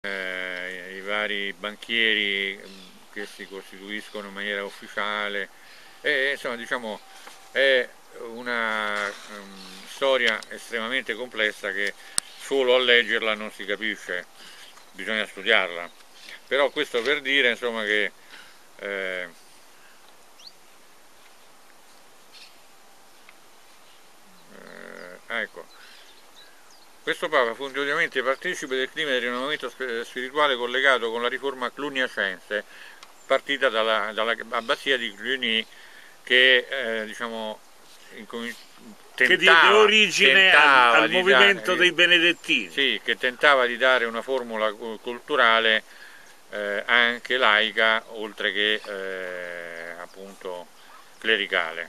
i vari banchieri che si costituiscono in maniera ufficiale, e insomma diciamo è una storia estremamente complessa che solo a leggerla non si capisce, bisogna studiarla. Però questo per dire insomma che ecco, questo Papa fu indubbiamente partecipe del crimine di rinnovamento spirituale collegato con la riforma cluniacense, partita dalla abbazia di Cluny, che diciamo, che diede origine al movimento dei Benedettini. Sì, che tentava di dare una formula culturale anche laica, oltre che appunto clericale.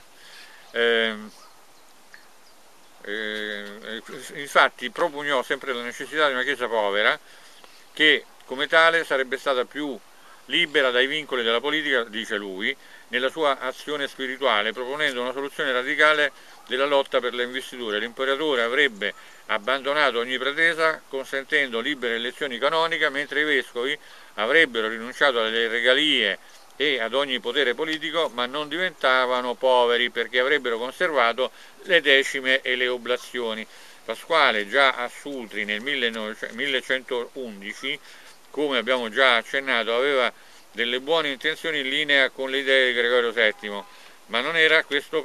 Infatti propugnò sempre la necessità di una Chiesa povera che come tale sarebbe stata più libera dai vincoli della politica, dice lui, nella sua azione spirituale, proponendo una soluzione radicale della lotta per le investiture. L'imperatore avrebbe abbandonato ogni pretesa, consentendo libere elezioni canoniche, mentre i vescovi avrebbero rinunciato alle regalie e ad ogni potere politico, ma non diventavano poveri perché avrebbero conservato le decime e le oblazioni. Pasquale già a Sutri nel 1111, come abbiamo già accennato, aveva delle buone intenzioni in linea con le idee di Gregorio VII, ma non era questo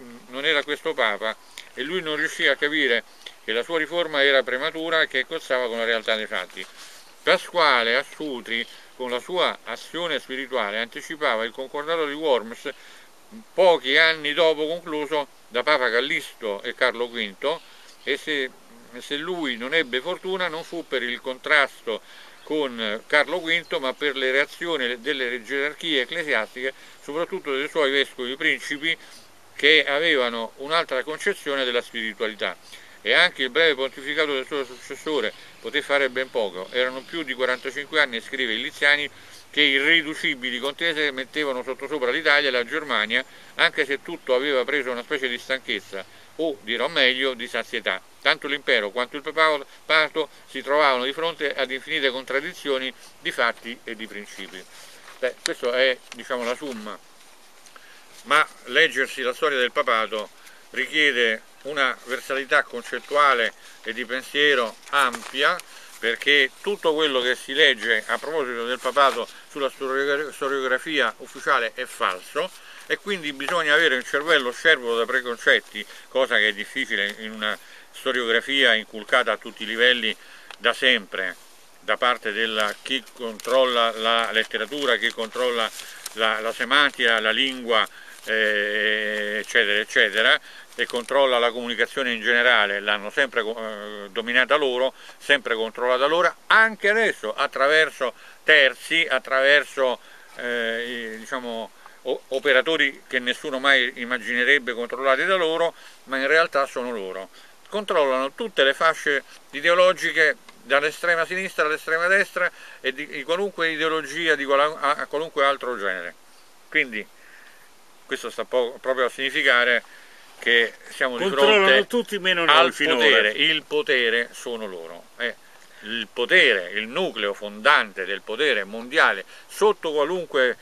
Papa, e lui non riuscì a capire che la sua riforma era prematura e che cozzava con la realtà dei fatti. Pasquale a Sutri, con la sua azione spirituale, anticipava il concordato di Worms pochi anni dopo concluso da Papa Callisto e Carlo V, e se lui non ebbe fortuna non fu per il contrasto con Carlo V, ma per le reazioni delle gerarchie ecclesiastiche, soprattutto dei suoi vescovi principi, che avevano un'altra concezione della spiritualità. E anche il breve pontificato del suo successore poté fare ben poco. Erano più di 45 anni, scrive il Liziani, che irriducibili contese mettevano sottosopra l'Italia e la Germania, anche se tutto aveva preso una specie di stanchezza, o dirò meglio di sazietà. Tanto l'impero quanto il papato si trovavano di fronte ad infinite contraddizioni di fatti e di principi. Questa è, diciamo, la summa, ma leggersi la storia del papato richiede una versalità concettuale e di pensiero ampia, perché tutto quello che si legge a proposito del papato sulla storiografia ufficiale è falso, e quindi bisogna avere un cervello scervolo da preconcetti, cosa che è difficile in una storiografia inculcata a tutti i livelli da sempre, da parte di chi controlla la letteratura, chi controlla la semantica, la lingua, eccetera eccetera, e controlla la comunicazione in generale. L'hanno sempre dominata loro, sempre controllata loro, anche adesso attraverso terzi, attraverso diciamo, operatori che nessuno mai immaginerebbe controllati da loro, ma in realtà sono loro. Controllano tutte le fasce ideologiche, dall'estrema sinistra all'estrema destra, e di qualunque ideologia, a qualunque altro genere. Quindi questo sta proprio a significare che siamo di fronte tutti meno al potere. Il potere sono loro. Il potere, il nucleo fondante del potere mondiale, sotto qualunque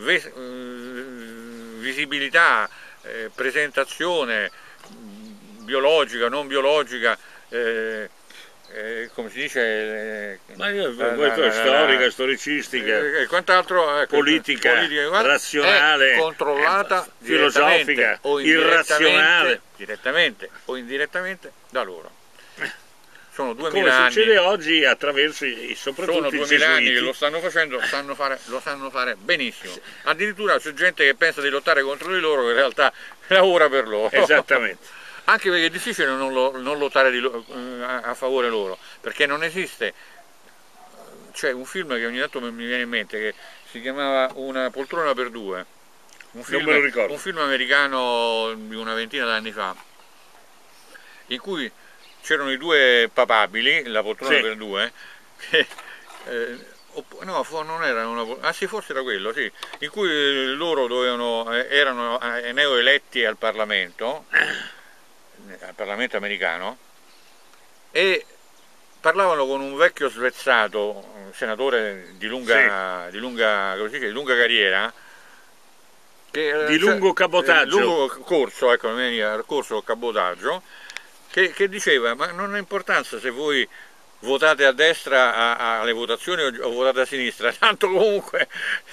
visibilità, presentazione biologica, non biologica, come si dice, storica, storicistica, e quant'altro, politica, razionale, è controllata filosofica, irrazionale, direttamente o indirettamente da loro. Sono 2000 come anni. Succede oggi attraverso soprattutto sono 2000 anni che lo stanno facendo, lo sanno fare benissimo. Addirittura c'è gente che pensa di lottare contro di loro, che in realtà lavora per loro. Esattamente. Anche perché è difficile non lottare a favore loro, perché non esiste. C'è un film che ogni tanto mi viene in mente, che si chiamava Una poltrona per due, un film americano di una ventina d'anni fa, in cui c'erano i due papabili, la poltrona per due, che no, non era una, sì, forse era quello, sì, in cui loro erano neoeletti al Parlamento americano, e parlavano con un vecchio svezzato, senatore di lunga, sì, di lunga carriera, di lungo cabotaggio, lungo corso, ecco, corso cabotaggio, che diceva: ma non ha importanza se voi votate a destra alle votazioni o votate a sinistra, tanto comunque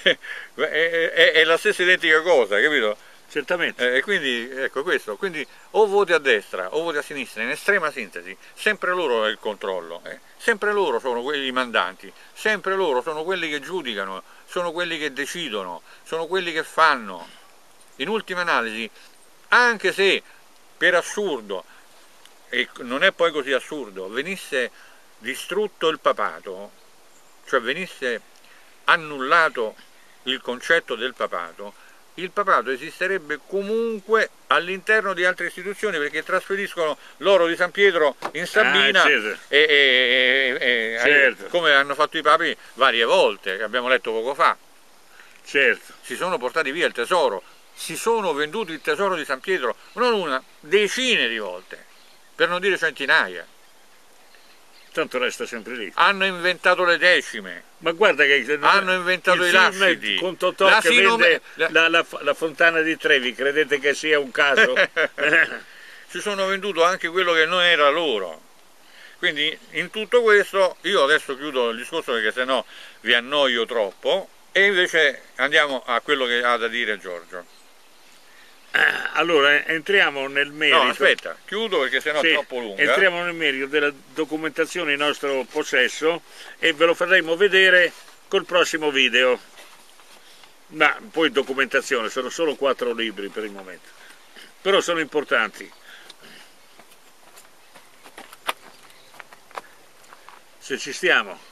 è la stessa identica cosa, capito? Certamente. E quindi ecco questo, quindi o voti a destra o voti a sinistra, in estrema sintesi, sempre loro è il controllo, sempre loro sono quelli mandanti, sempre loro sono quelli che giudicano, sono quelli che decidono, sono quelli che fanno. In ultima analisi, anche se per assurdo, e non è poi così assurdo, venisse distrutto il papato, cioè venisse annullato il concetto del papato, il papato esisterebbe comunque all'interno di altre istituzioni, perché trasferiscono l'oro di San Pietro in Sabina, certo, come hanno fatto i papi varie volte, che abbiamo letto poco fa. Certo. Si sono portati via il tesoro, si sono venduti il tesoro di San Pietro, non una, decine di volte, per non dire centinaia. Tanto resta sempre lì. Hanno inventato le decime. Ma guarda che hanno inventato i lasciti. Con Totò che vende la fontana di Trevi, credete che sia un caso? Si sono venduto anche quello che non era loro. Quindi in tutto questo io adesso chiudo il discorso, perché sennò vi annoio troppo, e invece andiamo a quello che ha da dire Giorgio. Allora, entriamo nel merito. No, aspetta, chiudo perché sennò è troppo lunga. Entriamo nel merito della documentazione in nostro possesso e ve lo faremo vedere col prossimo video. Ma poi documentazione, sono solo 4 libri per il momento, però sono importanti. Se ci stiamo.